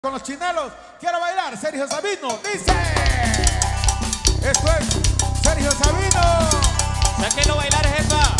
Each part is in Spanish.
Con los chinelos, quiero bailar. Sergio Sabino dice: esto es Sergio Sabino. Sáquenlo a bailar, jefa.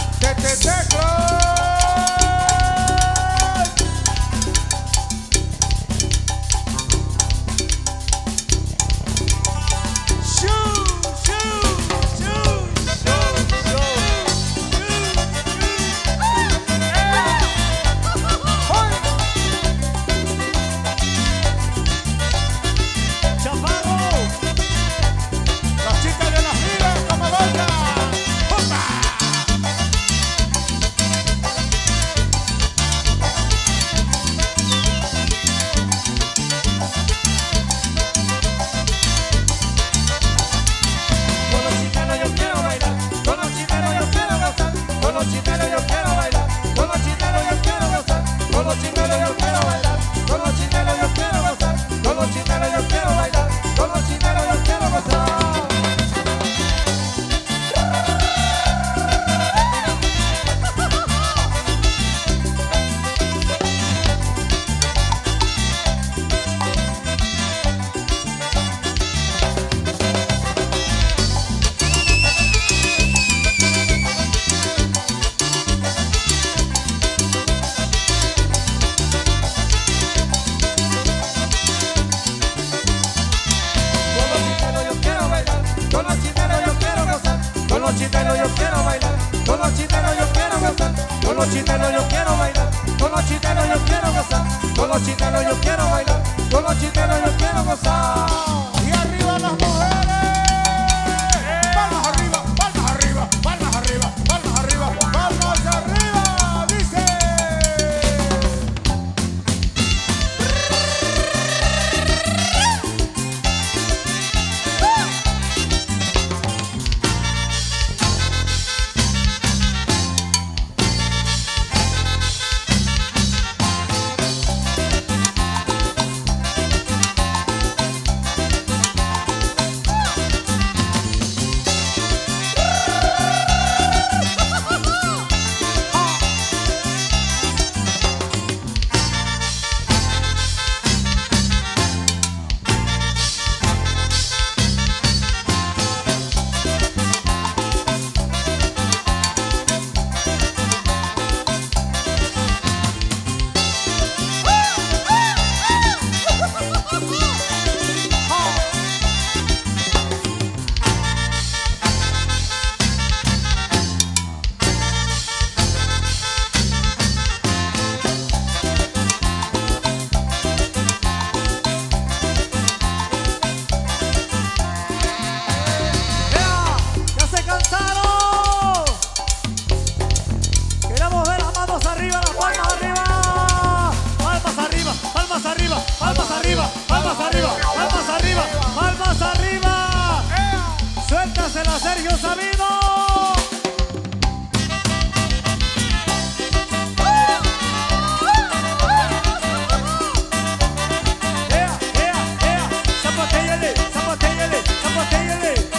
Y arriba las mujeres. Palmas arriba, palmas arriba, palmas arriba, palmas arriba, palmas arriba. Dice: ¡suéltasela, Sergio Sabino! ¡Zapatéllale, zapatéllale, zapatéllale!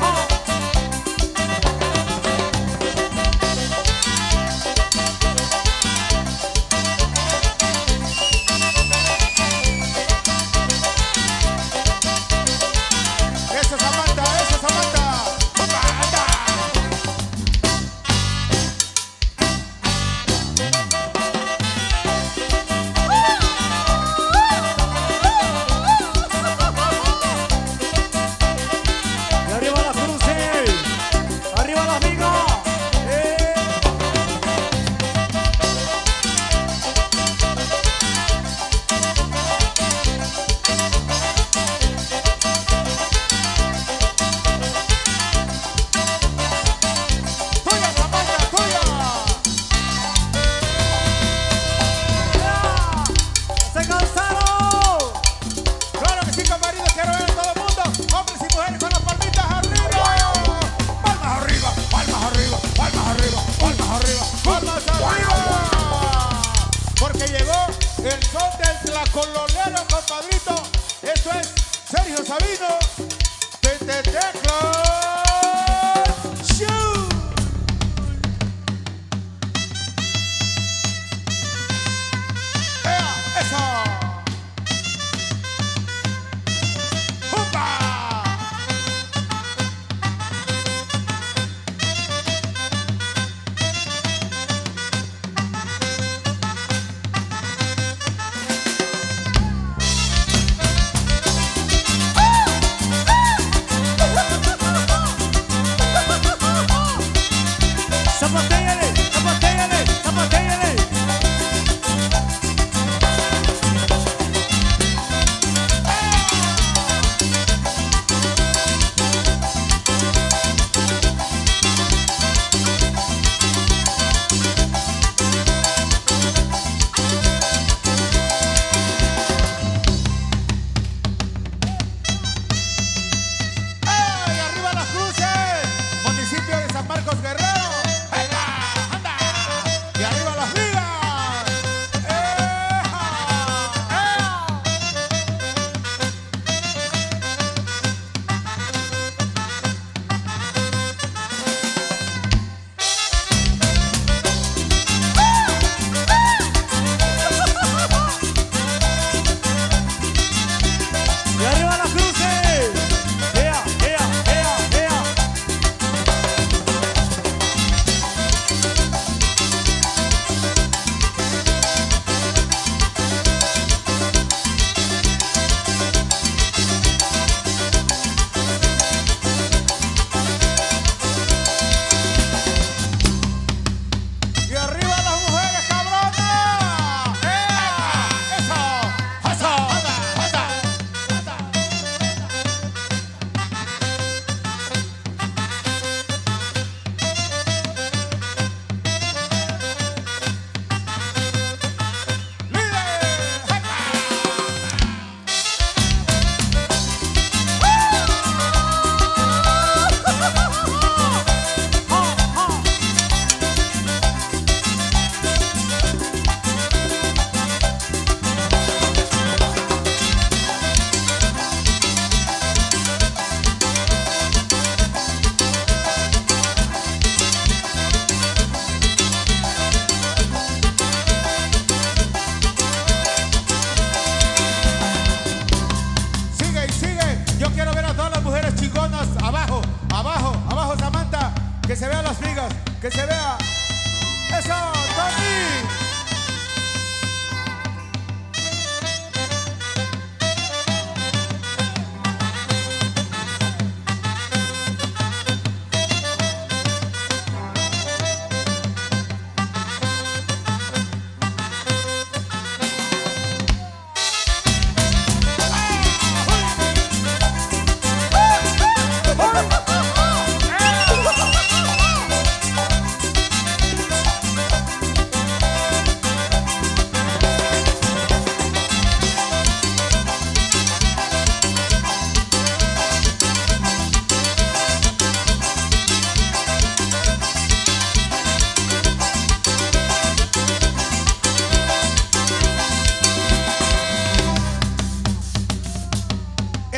El son del tlacololero, compadrito. Eso es Sergio Sabino. Show. Eso.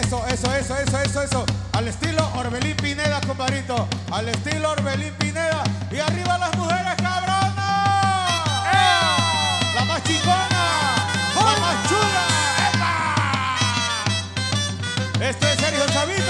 Eso. Al estilo Orbelín Pineda, compadrito. Al estilo Orbelín Pineda. Y arriba las mujeres, cabronas. La más chingona. La más chula. ¡Epa! Esto es Sergio Sabino.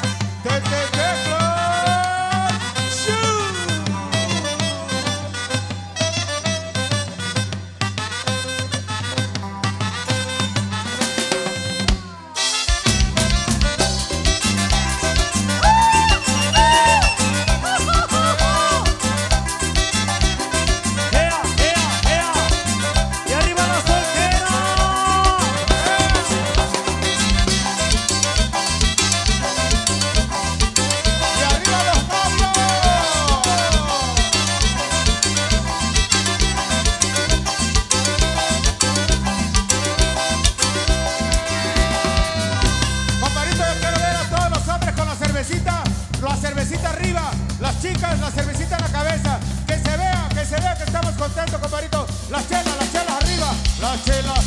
La cervecita arriba, las chicas, la cervecita en la cabeza, que se vea que estamos contentos, compadrito. Las chelas arriba, las chelas,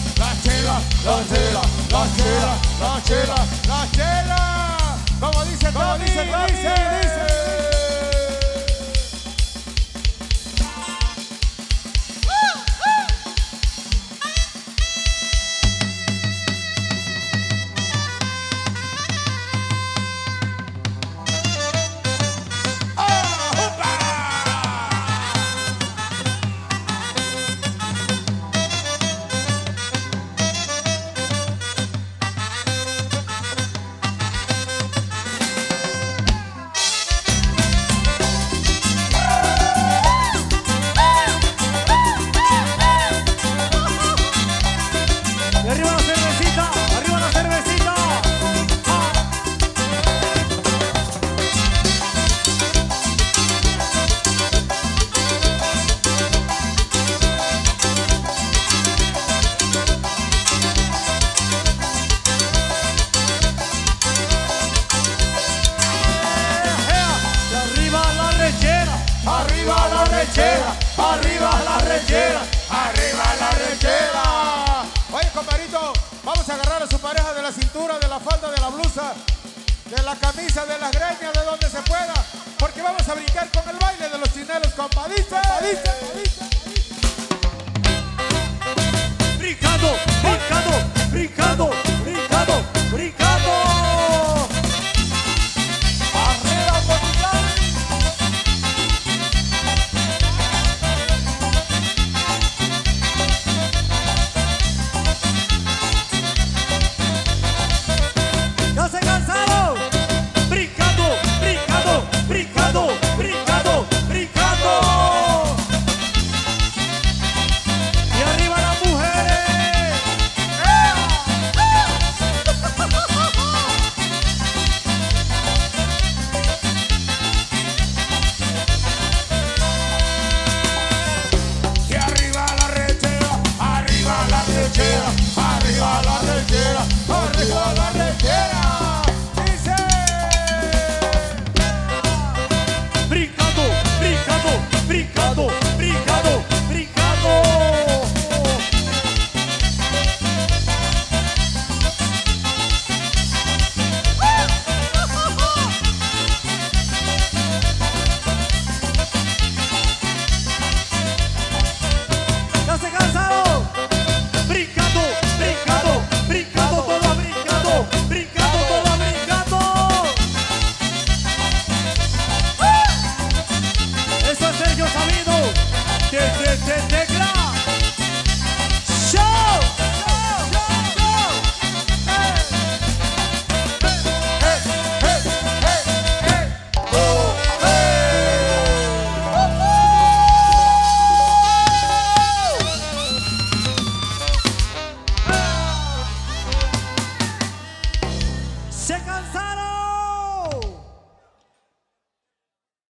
como dice Tony, dice. Arriba la rechera. Oye, compadrito, vamos a agarrar a su pareja de la cintura, de la falda, de la blusa, de la camisa, de las greñas, de donde se pueda, porque vamos a brincar con el baile de los chinelos, compadito. Brincando. Arriba, Botitlán. ¡No se cansaron! Brincando. Y arriba las mujeres. Y arriba la rechera. Dice. Brincando. ¡No se cansaron! Brincando, todo brincando. Eso es Sergio Sabino. Tecla. Show. ¡Se cansaron!